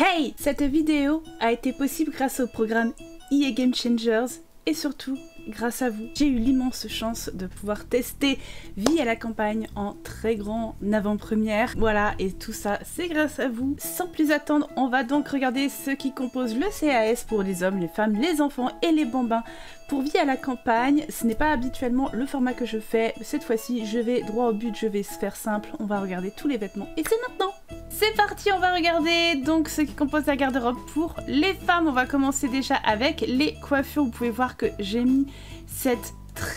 Hey! Cette vidéo a été possible grâce au programme EA Game Changers et surtout grâce à vous. J'ai eu l'immense chance de pouvoir tester Vie à la campagne en très grand avant-première. Voilà, et tout ça c'est grâce à vous. Sans plus attendre, on va donc regarder ce qui compose le CAS pour les hommes, les femmes, les enfants et les bambins. Pour Vie à la campagne, ce n'est pas habituellement le format que je fais. Cette fois-ci, je vais droit au but, je vais se faire simple. On va regarder tous les vêtements. Et c'est maintenant! C'est parti, on va regarder donc ce qui compose la garde-robe pour les femmes. On va commencer déjà avec les coiffures. Vous pouvez voir que j'ai mis cette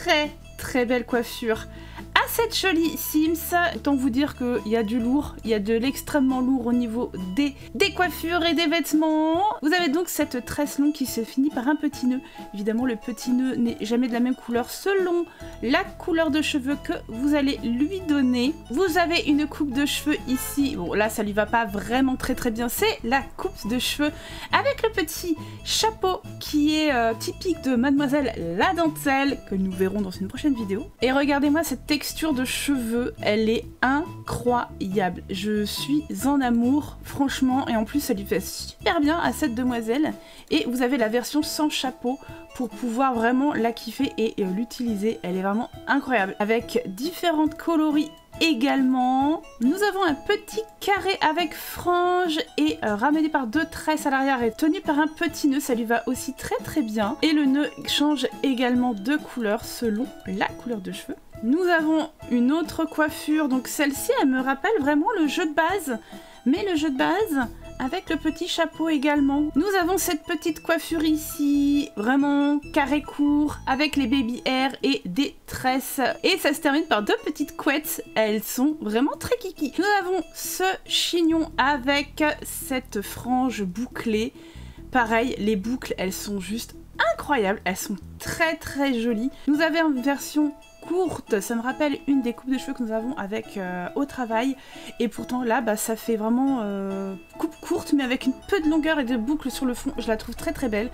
très belle coiffure à cette jolie Sims. Autant vous dire qu'il y a du lourd, il y a de l'extrêmement lourd au niveau des coiffures et des vêtements. Vous avez donc cette tresse longue qui se finit par un petit nœud. Évidemment, le petit nœud n'est jamais de la même couleur selon la couleur de cheveux que vous allez lui donner. Vous avez une coupe de cheveux ici. Bon, là, ça lui va pas vraiment très bien. C'est la coupe de cheveux avec le petit chapeau qui est typique de Mademoiselle la Dentelle, que nous verrons dans une prochaine vidéo. Et regardez-moi cette texture de cheveux, elle est incroyable. Je suis en amour, franchement, et en plus ça lui fait super bien à cette demoiselle. Et vous avez la version sans chapeau pour pouvoir vraiment la kiffer et l'utiliser. Elle est vraiment incroyable, avec différentes coloris également. Nous avons un petit carré avec frange et ramené par deux tresses à l'arrière et tenu par un petit nœud. Ça lui va aussi très bien. Et le nœud change également de couleur selon la couleur de cheveux. Nous avons une autre coiffure, donc celle-ci elle me rappelle vraiment le jeu de base, mais le jeu de base avec le petit chapeau également. Nous avons cette petite coiffure ici, vraiment carré court, avec les baby hair et des tresses. Et ça se termine par deux petites couettes, elles sont vraiment très kiki. Nous avons ce chignon avec cette frange bouclée. Pareil, les boucles, elles sont juste incroyables, elles sont très jolies. Nous avons une version courte, ça me rappelle une des coupes de cheveux que nous avons avec au travail, et pourtant là bah, ça fait vraiment coupe courte mais avec une peu de longueur et de boucles sur le fond. Je la trouve très belle.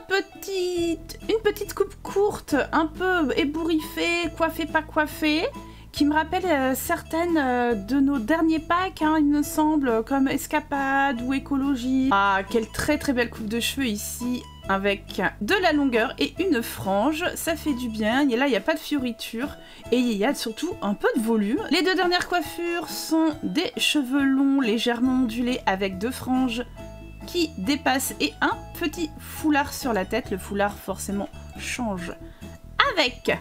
Une petite coupe courte, un peu ébouriffée, coiffée pas coiffée, qui me rappelle certaines de nos derniers packs, hein, il me semble, comme Escapade ou Écologie. Ah, quelle très belle coupe de cheveux ici, avec de la longueur et une frange, ça fait du bien. Et là, il n'y a pas de fioriture et il y a surtout un peu de volume. Les deux dernières coiffures sont des cheveux longs, légèrement ondulés, avec deux franges qui dépassent et un petit foulard sur la tête. Le foulard, forcément, change avec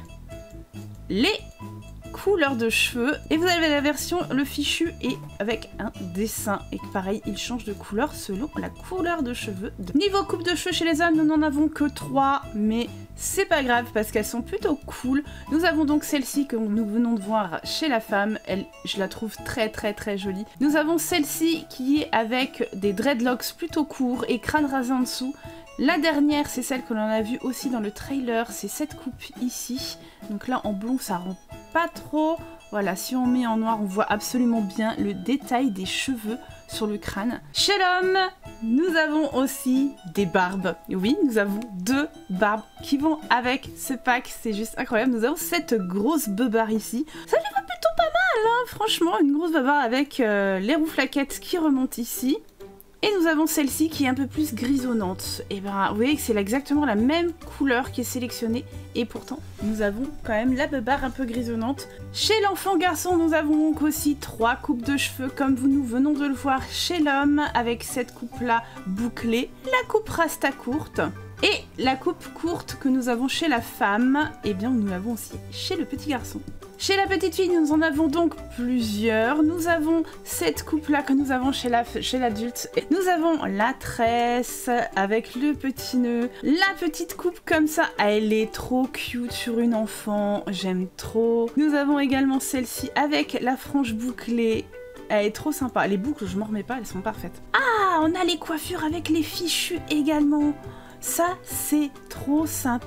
les couleur de cheveux. Et vous avez la version le fichu et avec un dessin, et pareil il change de couleur selon la couleur de cheveux. Niveau coupe de cheveux chez les hommes, nous n'en avons que 3, mais c'est pas grave parce qu'elles sont plutôt cool. Nous avons donc celle-ci que nous venons de voir chez la femme, elle, je la trouve très jolie. Nous avons celle-ci qui est avec des dreadlocks plutôt courts et crâne rasé en dessous. La dernière, c'est celle que l'on a vue aussi dans le trailer, c'est cette coupe ici. Donc là, en blond, ça rend pas trop. Voilà, si on met en noir, on voit absolument bien le détail des cheveux sur le crâne. Chez l'homme, nous avons aussi des barbes. Oui, nous avons 2 barbes qui vont avec ce pack, c'est juste incroyable. Nous avons cette grosse beubare ici. Ça lui va plutôt pas mal, hein, franchement, une grosse beubare avec les rouflaquettes qui remontent ici. Et nous avons celle-ci qui est un peu plus grisonnante. Et ben, vous voyez que c'est exactement la même couleur qui est sélectionnée. Et pourtant, nous avons quand même la beubare un peu grisonnante. Chez l'enfant garçon, nous avons donc aussi 3 coupes de cheveux, comme nous venons de le voir chez l'homme, avec cette coupe-là bouclée, la coupe rasta courte. Et la coupe courte que nous avons chez la femme, eh bien, nous l'avons aussi chez le petit garçon. Chez la petite fille, nous en avons donc plusieurs. Nous avons cette coupe-là que nous avons chez l'adulte. Nous avons la tresse avec le petit nœud. La petite coupe comme ça, elle est trop cute sur une enfant. J'aime trop. Nous avons également celle-ci avec la frange bouclée. Elle est trop sympa. Les boucles, je m'en remets pas, elles sont parfaites. Ah, on a les coiffures avec les fichus également. Ça, c'est trop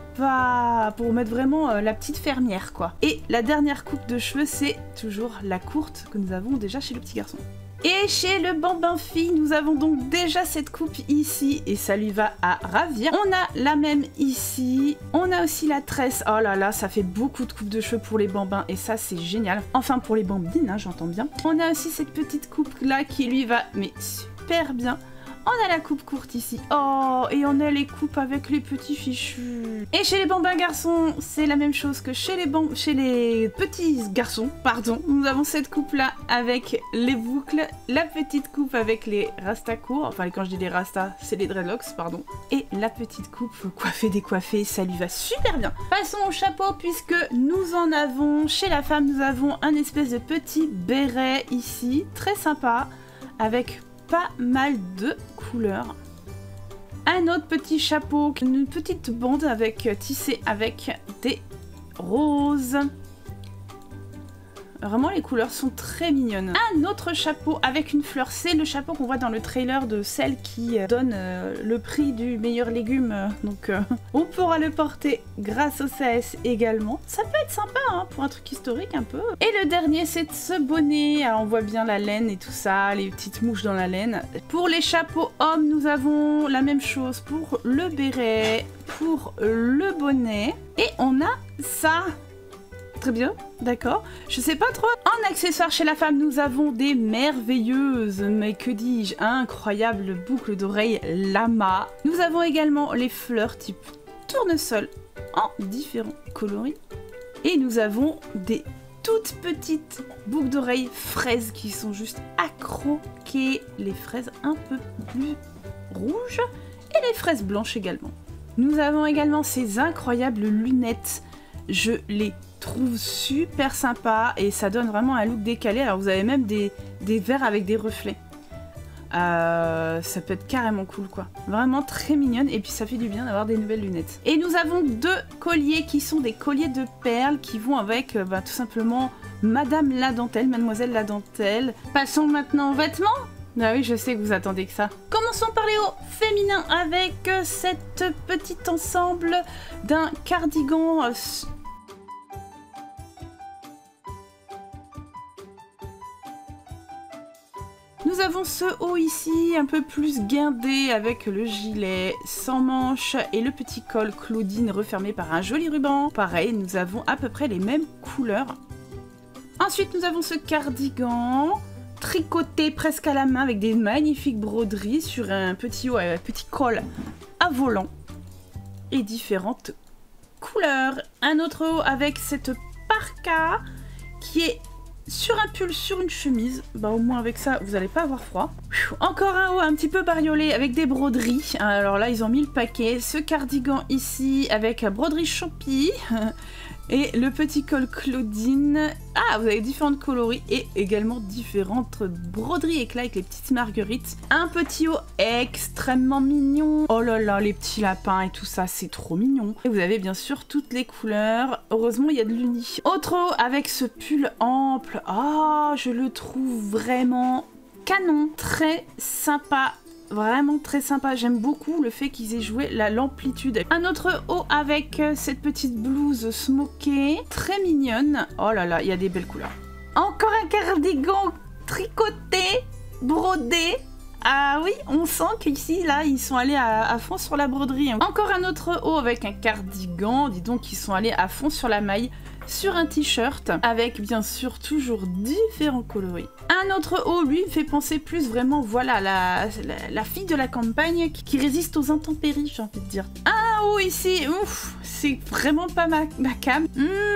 sympa pour mettre vraiment la petite fermière, quoi. Et la dernière coupe de cheveux, c'est toujours la courte que nous avons déjà chez le petit garçon. Et chez le bambin fille, nous avons donc déjà cette coupe ici, et ça lui va à ravir. On a la même ici, on a aussi la tresse. Oh là là, ça fait beaucoup de coupes de cheveux pour les bambins, et ça, c'est génial. Enfin, pour les bambines, hein, j'entends bien. On a aussi cette petite coupe là qui lui va, mais super bien. On a la coupe courte ici. Oh, et on a les coupes avec les petits fichus. Et chez les bambins garçons, c'est la même chose que chez les petits garçons, pardon. Nous avons cette coupe-là avec les boucles, la petite coupe avec les rastas courts. Enfin, quand je dis les rastas, c'est les dreadlocks, pardon. Et la petite coupe coiffée, décoiffée, ça lui va super bien. Passons au chapeau, puisque nous en avons, chez la femme, nous avons un espèce de petit béret ici, très sympa, avec pas mal de couleurs. Un autre petit chapeau, une petite bande avec tissée avec des roses. Vraiment, les couleurs sont très mignonnes. Un autre chapeau avec une fleur, c'est le chapeau qu'on voit dans le trailer de celle qui donne le prix du meilleur légume. Donc, on pourra le porter grâce au CAS également. Ça peut être sympa, hein, pour un truc historique un peu. Et le dernier, c'est ce bonnet. Alors, on voit bien la laine et tout ça, les petites mouches dans la laine. Pour les chapeaux hommes, nous avons la même chose pour le béret, pour le bonnet. Et on a ça. Très bien, d'accord. Je sais pas trop. En accessoire chez la femme, nous avons des merveilleuses, mais que dis-je, incroyables boucles d'oreilles lama. Nous avons également les fleurs type tournesol en différents coloris. Et nous avons des toutes petites boucles d'oreilles fraises qui sont juste à croquer. Les fraises un peu plus rouges et les fraises blanches également. Nous avons également ces incroyables lunettes. Je les trouve super sympa et ça donne vraiment un look décalé. Alors vous avez même des verres avec des reflets. Ça peut être carrément cool quoi. Vraiment très mignonne et puis ça fait du bien d'avoir des nouvelles lunettes. Et nous avons deux colliers qui sont des colliers de perles qui vont avec tout simplement Madame la Dentelle, Mademoiselle la Dentelle. Passons maintenant aux vêtements. Ah oui, je sais que vous attendez que ça. Commençons par les hauts féminins avec cette petite ensemble d'un cardigan. Nous avons ce haut ici, un peu plus guindé avec le gilet sans manches et le petit col Claudine refermé par un joli ruban. Pareil, nous avons à peu près les mêmes couleurs. Ensuite, nous avons ce cardigan tricoté presque à la main avec des magnifiques broderies sur un petit haut, un petit col à volant et différentes couleurs. Un autre haut avec cette parka qui est sur un pull, sur une chemise. Bah au moins avec ça, vous n'allez pas avoir froid. Encore un haut un petit peu bariolé avec des broderies. Alors là, ils ont mis le paquet. Ce cardigan ici avec broderie Chopi. Et le petit col Claudine. Ah, vous avez différentes coloris et également différentes broderies éclats avec les petites marguerites. Un petit haut extrêmement mignon. Oh là là, les petits lapins et tout ça, c'est trop mignon. Et vous avez bien sûr toutes les couleurs. Heureusement, il y a de l'uni. Autre haut avec ce pull ample. Ah, je le trouve vraiment canon. Très sympa. Vraiment très sympa, j'aime beaucoup le fait qu'ils aient joué l'amplitude. Un autre haut avec cette petite blouse smokée, très mignonne. Oh là là, il y a des belles couleurs. Encore un cardigan tricoté, brodé. Ah oui, on sent qu'ici, là, ils sont allés à fond sur la broderie. Encore un autre haut avec un cardigan, dis donc, ils sont allés à fond sur la maille. Sur un t-shirt avec bien sûr toujours différents coloris. Un autre haut, lui, me fait penser plus vraiment, voilà, la fille de la campagne qui résiste aux intempéries, j'ai envie de dire. Un haut ici, ouf, c'est vraiment pas ma cam.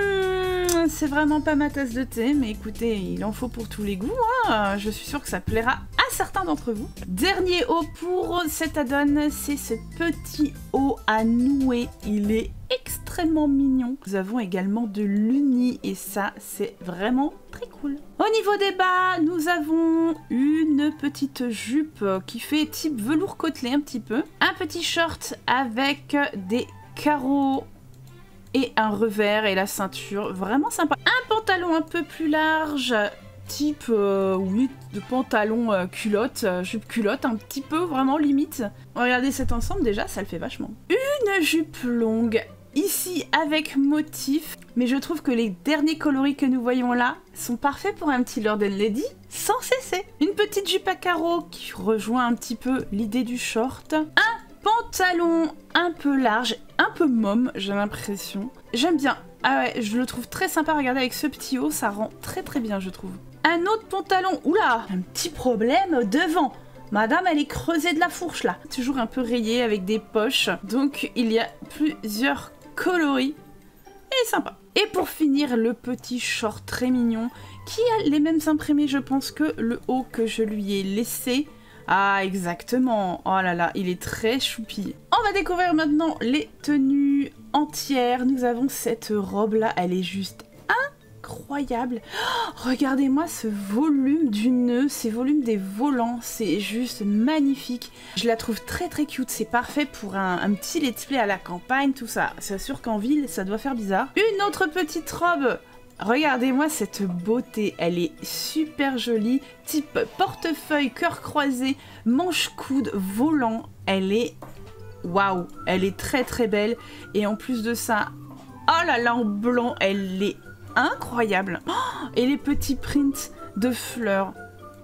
C'est vraiment pas ma tasse de thé, mais écoutez, il en faut pour tous les goûts. Hein. Je suis sûre que ça plaira à certains d'entre vous. Dernier haut pour cette add-on, c'est ce petit haut à nouer. Il est extrêmement mignon. Nous avons également de l'uni et ça, c'est vraiment très cool. Au niveau des bas, nous avons une petite jupe qui fait type velours côtelé un petit peu. Un petit short avec des carreaux et un revers et la ceinture, vraiment sympa. Un pantalon un peu plus large, type, oui, de pantalon culotte, jupe culotte, un petit peu, vraiment limite. Regardez cet ensemble déjà, ça le fait vachement. Une jupe longue, ici avec motif, mais je trouve que les derniers coloris que nous voyons là sont parfaits pour un petit Lord and Lady, sans cesser. Une petite jupe à carreaux qui rejoint un petit peu l'idée du short. Un pantalon un peu large, un peu môme, j'ai l'impression. J'aime bien. Ah ouais, je le trouve très sympa. Regardez, avec ce petit haut, ça rend très très bien, je trouve. Un autre pantalon. Oula, un petit problème devant. Madame, elle est creusée de la fourche là. Toujours un peu rayée avec des poches. Donc il y a plusieurs coloris. Et sympa. Et pour finir, le petit short très mignon qui a les mêmes imprimés, je pense, que le haut que je lui ai laissé. Ah, exactement. Oh là là, il est très choupi. On va découvrir maintenant les tenues entières. Nous avons cette robe-là, elle est juste incroyable. Oh, regardez-moi ce volume du nœud, ces volumes des volants, c'est juste magnifique. Je la trouve très très cute, c'est parfait pour un petit let's play à la campagne, tout ça. C'est sûr qu'en ville, ça doit faire bizarre. Une autre petite robe. Regardez-moi cette beauté, elle est super jolie, type portefeuille, cœur croisé, manche-coude, volant, elle est... Waouh, elle est très très belle. Et en plus de ça, oh là là, en blanc, elle est incroyable. Oh, et les petits prints de fleurs.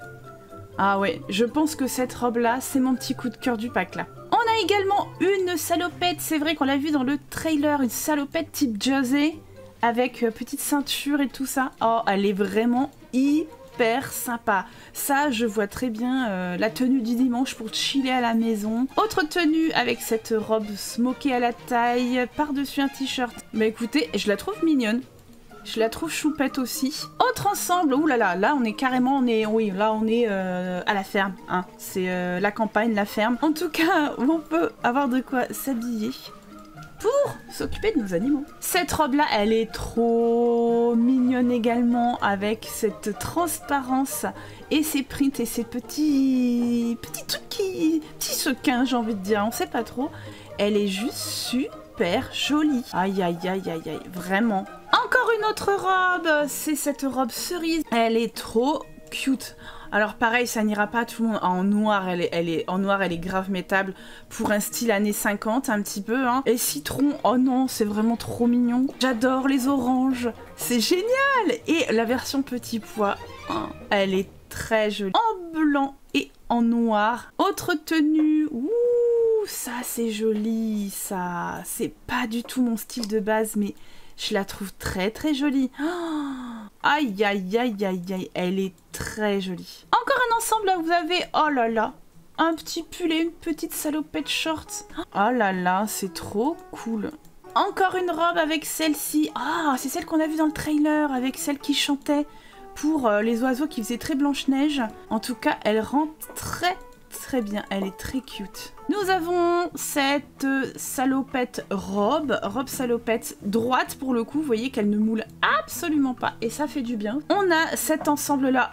Ah ouais, je pense que cette robe-là, c'est mon petit coup de cœur du pack là. On a également une salopette, c'est vrai qu'on l'a vu dans le trailer, une salopette type jersey. Avec petite ceinture et tout ça. Oh, elle est vraiment hyper sympa. Ça, je vois très bien la tenue du dimanche pour chiller à la maison. Autre tenue avec cette robe smokée à la taille, par-dessus un t-shirt. Mais écoutez, je la trouve mignonne. Je la trouve choupette aussi. Autre ensemble, oulala, là on est carrément, oui, là on est à la ferme. Hein. C'est la campagne, la ferme. En tout cas, on peut avoir de quoi s'habiller pour s'occuper de nos animaux. Cette robe-là, elle est trop mignonne également, avec cette transparence et ses prints et ces petits trucs petits sequins, j'ai envie de dire, on sait pas trop. Elle est juste super jolie. Aïe, aïe, aïe, aïe, aïe, vraiment. Encore une autre robe, c'est cette robe cerise. Elle est trop cute. Alors pareil, ça n'ira pas tout le monde. En noir, elle est grave métable pour un style années 50 un petit peu. Hein. Et citron, oh non, c'est vraiment trop mignon. J'adore les oranges, c'est génial. Et la version petit pois, oh, elle est très jolie. En blanc et en noir. Autre tenue, ouh, ça c'est joli, ça. C'est pas du tout mon style de base, mais je la trouve très très jolie. Oh, aïe aïe aïe aïe aïe, elle est très jolie. Encore un ensemble là, vous avez, oh là là, un petit pull et une petite salopette short. Oh là là, c'est trop cool. Encore une robe avec celle-ci. Ah, c'est celle qu'on a vue dans le trailer, avec celle qui chantait pour les oiseaux qui faisaient très Blanche-Neige. En tout cas, elle rentre très bien, elle est très cute. Nous avons cette salopette robe salopette droite pour le coup, vous voyez qu'elle ne moule absolument pas et ça fait du bien. On a cet ensemble là,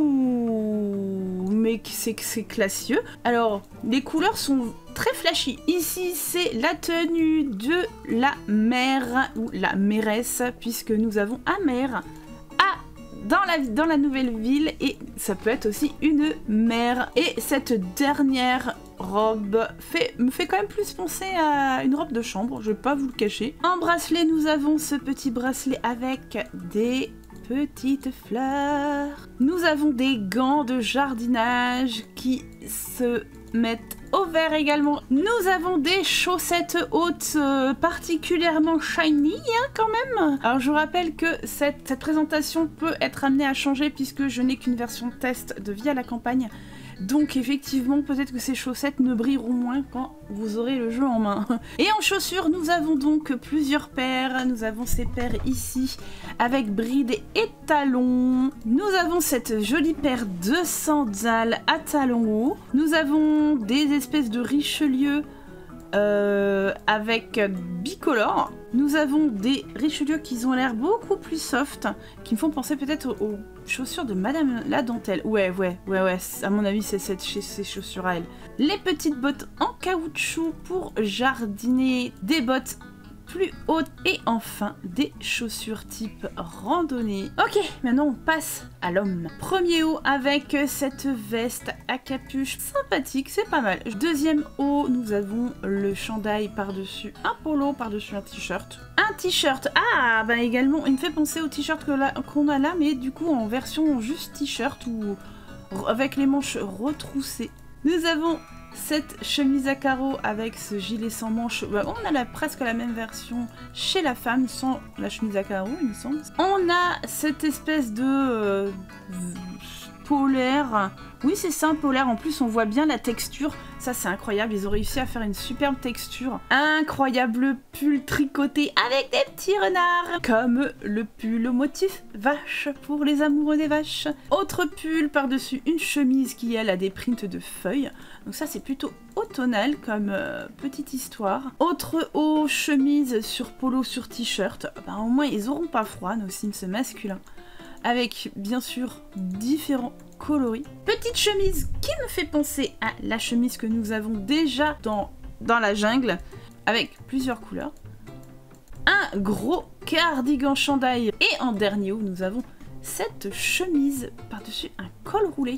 ouh, mais c'est classieux. Alors, les couleurs sont très flashy. Ici, c'est la tenue de la mère ou la mairesse, puisque nous avons un maire dans la nouvelle ville et ça peut être aussi une mère. Et cette dernière robe me fait quand même plus penser à une robe de chambre, je vais pas vous le cacher. En bracelet, nous avons ce petit bracelet avec des petites fleurs. Nous avons des gants de jardinage qui se mettent au vert également. Nous avons des chaussettes hautes particulièrement shiny hein, quand même. Alors je vous rappelle que cette présentation peut être amenée à changer puisque je n'ai qu'une version test de Vie à la campagne. Donc effectivement, peut-être que ces chaussettes ne brilleront moins quand vous aurez le jeu en main. Et en chaussures, nous avons donc plusieurs paires. Nous avons ces paires ici avec brides et talons. Nous avons cette jolie paire de sandales à talons hauts. Nous avons des espèces de Richelieu avec bicolore. Nous avons des Richelieu qui ont l'air beaucoup plus soft, qui me font penser peut-être aux chaussures de Madame la Dentelle. Ouais, à mon avis c'est ces chaussures à elle. Les petites bottes en caoutchouc pour jardiner, des bottes plus hautes et enfin des chaussures type randonnée. Ok, maintenant on passe à l'homme. Premier haut avec cette veste à capuche sympathique, c'est pas mal. Deuxième haut, nous avons le chandail par-dessus un polo, par-dessus un t-shirt. Un t-shirt, ah bah également, il me fait penser au t-shirt qu'on a là, mais du coup en version juste t-shirt ou avec les manches retroussées. Nous avons cette chemise à carreaux avec ce gilet sans manches. On a presque la même version chez la femme sans la chemise à carreaux, il me semble. On a cette espèce de polaire. Oui, c'est ça, un polaire. En plus, on voit bien la texture. Ça, c'est incroyable. Ils ont réussi à faire une superbe texture. Incroyable pull tricoté avec des petits renards. Comme le pull au motif vache pour les amoureux des vaches. Autre pull par-dessus une chemise qui, elle, a des prints de feuilles. Donc ça, c'est plutôt automnal comme petite histoire. Autre haut chemise sur polo sur t-shirt. Ben, au moins, ils auront pas froid, nos Sims masculins. Avec, bien sûr, différents coloris. Petite chemise qui me fait penser à la chemise que nous avons déjà dans la jungle, avec plusieurs couleurs. Un gros cardigan chandail. Et en dernier haut, nous avons cette chemise par-dessus un col roulé.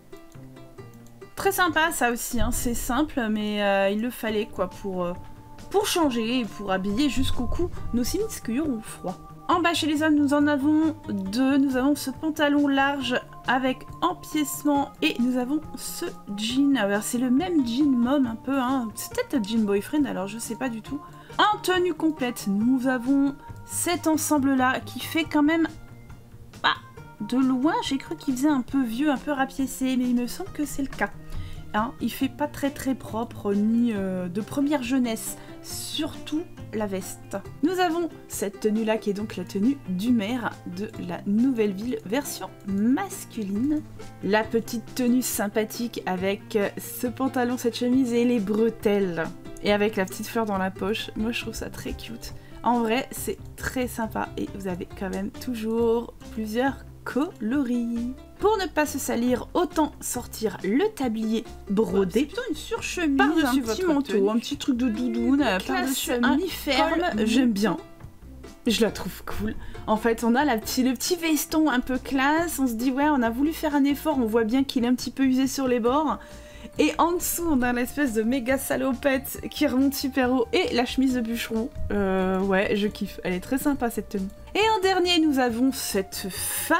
Très sympa ça aussi, hein. C'est simple, mais il le fallait quoi pour changer et pour habiller jusqu'au cou nos Sims qui auront froid. En bas chez les hommes, nous en avons deux. Nous avons ce pantalon large avec empiècement et nous avons ce jean. Alors c'est le même jean mom un peu, hein. C'est peut-être un jean boyfriend, alors je sais pas du tout. En tenue complète, nous avons cet ensemble-là qui fait quand même... Bah, de loin, j'ai cru qu'il faisait un peu vieux, un peu rapiécé, mais il me semble que c'est le cas. Hein, il fait pas très propre ni de première jeunesse, surtout la veste. Nous avons cette tenue là qui est donc la tenue du maire de la nouvelle ville version masculine. La petite tenue sympathique avec ce pantalon, cette chemise et les bretelles. Et avec la petite fleur dans la poche, moi je trouve ça très cute. En vrai c'est très sympa et vous avez quand même toujours plusieurs coloris. Pour ne pas se salir, autant sortir le tablier brodé. C'est plutôt une surchemise par-dessus un petit manteau, un petit truc de doudoune, par-dessus un mi-ferme. J'aime bien. Je la trouve cool. En fait, on a le petit veston un peu classe. On se dit, ouais, on a voulu faire un effort. On voit bien qu'il est un petit peu usé sur les bords. Et en dessous, on a l'espèce de méga salopette qui remonte super haut. Et la chemise de bûcheron. Ouais, je kiffe. Elle est très sympa, cette tenue. Et en dernier, nous avons cette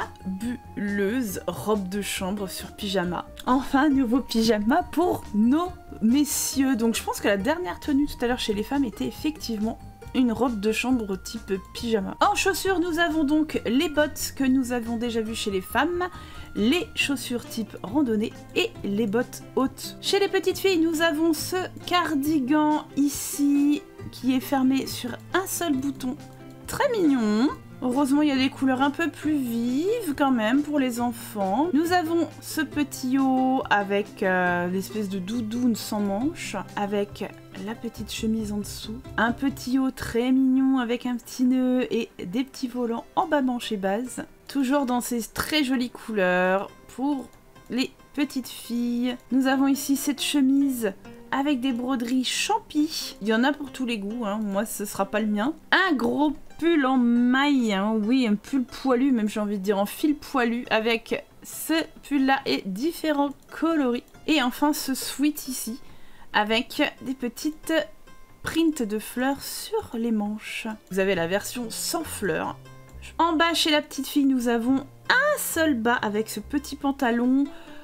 fabuleuse robe de chambre sur pyjama. Enfin, nouveau pyjama pour nos messieurs. Donc, je pense que la dernière tenue tout à l'heure chez les femmes était effectivement une robe de chambre type pyjama. En chaussures, nous avons donc les bottes que nous avons déjà vues chez les femmes, les chaussures type randonnée et les bottes hautes. Chez les petites filles, nous avons ce cardigan ici qui est fermé sur un seul bouton. Très mignon. Heureusement, il y a des couleurs un peu plus vives quand même pour les enfants. Nous avons ce petit haut avec l'espèce de doudoune sans manches, avec la petite chemise en dessous. Un petit haut très mignon avec un petit nœud et des petits volants en bas manche et base. Toujours dans ces très jolies couleurs pour les petites filles. Nous avons ici cette chemise avec des broderies champi. Il y en a pour tous les goûts, hein. Moi ce sera pas le mien. Un gros pull en maille, hein. Oui, un pull poilu, même j'ai envie de dire en fil poilu, avec ce pull là et différents coloris. Et enfin ce sweat ici, avec des petites prints de fleurs sur les manches. Vous avez la version sans fleurs. En bas chez la petite fille, nous avons un seul bas avec ce petit pantalon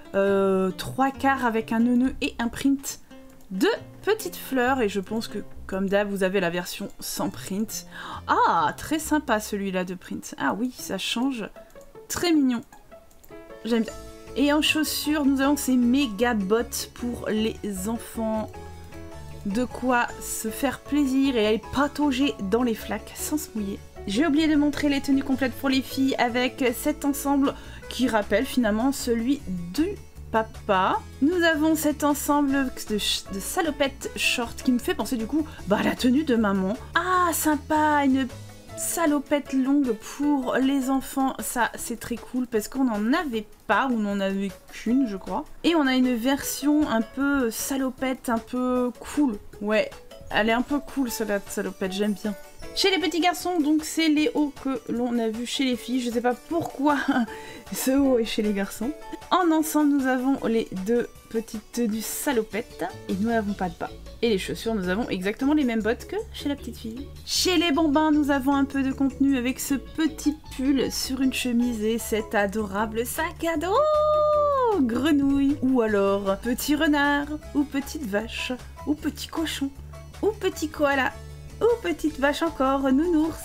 3/4 avec un nœud et un print de petites fleurs. Et je pense que comme d'hab, vous avez la version sans print. Ah, très sympa celui-là de print. Ah oui, ça change. Très mignon. J'aime bien. Et en chaussures, nous avons ces méga bottes pour les enfants. De quoi se faire plaisir et aller patauger dans les flaques sans se mouiller. J'ai oublié de montrer les tenues complètes pour les filles avec cet ensemble qui rappelle finalement celui du papa. Nous avons cet ensemble de salopettes short qui me fait penser du coup à la tenue de maman. Ah, sympa, une salopette longue pour les enfants. Ça, c'est très cool parce qu'on n'en avait pas, ou on n'en avait qu'une, je crois. Et on a une version un peu salopette, un peu cool. Ouais, elle est un peu cool, cette salopette, j'aime bien. Chez les petits garçons, donc c'est les hauts que l'on a vu chez les filles. Je sais pas pourquoi ce haut est chez les garçons. En ensemble, nous avons les deux petites tenues salopettes et nous n'avons pas de bas. Et les chaussures, nous avons exactement les mêmes bottes que chez la petite fille. Chez les bambins, nous avons un peu de contenu avec ce petit pull sur une chemise et cet adorable sac à dos grenouille. Ou alors petit renard, ou petite vache, ou petit cochon, ou petit koala. Ou petite vache encore, nounours.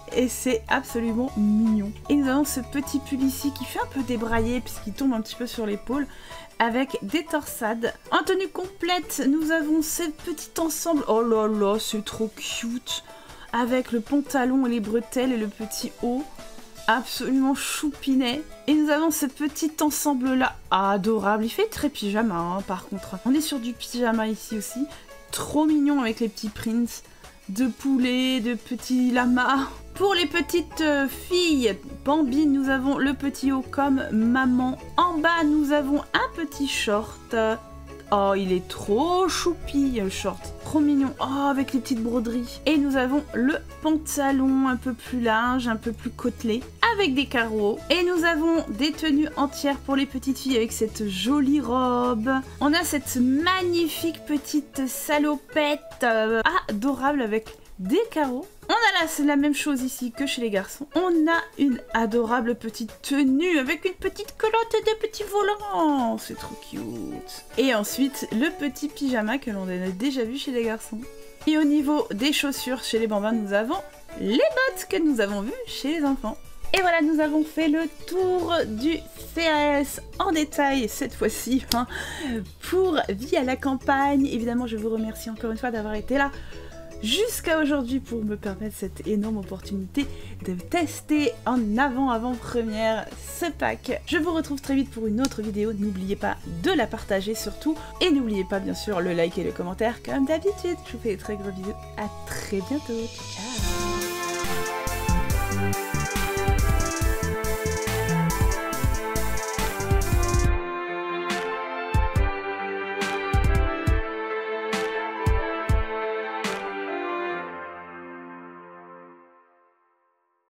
et c'est absolument mignon. Et nous avons ce petit pull ici qui fait un peu débrailler puisqu'il tombe un petit peu sur l'épaule avec des torsades. En tenue complète, nous avons ce petit ensemble. Oh là là, c'est trop cute. Avec le pantalon et les bretelles et le petit haut. Absolument choupinet. Et nous avons ce petit ensemble là adorable. Il fait très pyjama hein, par contre. On est sur du pyjama ici aussi. Trop mignon avec les petits prints de poulet, de petits lamas. Pour les petites filles, Bambi, nous avons le petit haut comme maman. En bas, nous avons un petit short. Oh, il est trop choupi, le short. Trop mignon. Oh, avec les petites broderies. Et nous avons le pantalon un peu plus large, un peu plus côtelé, avec des carreaux. Et nous avons des tenues entières pour les petites filles avec cette jolie robe. On a cette magnifique petite salopette adorable avec des carreaux. On a là, c'est la même chose ici que chez les garçons. On a une adorable petite tenue avec une petite culotte et des petits volants. C'est trop cute. Et ensuite, le petit pyjama que l'on a déjà vu chez les garçons. Et au niveau des chaussures chez les bambins, nous avons les bottes que nous avons vues chez les enfants. Et voilà, nous avons fait le tour du CAS en détail cette fois-ci hein, pour Vie à la campagne. Évidemment, je vous remercie encore une fois d'avoir été là jusqu'à aujourd'hui pour me permettre cette énorme opportunité de tester en avant-première ce pack. Je vous retrouve très vite pour une autre vidéo, n'oubliez pas de la partager surtout, et n'oubliez pas bien sûr le like et le commentaire comme d'habitude. Je vous fais des très gros bisous, à très bientôt, ciao.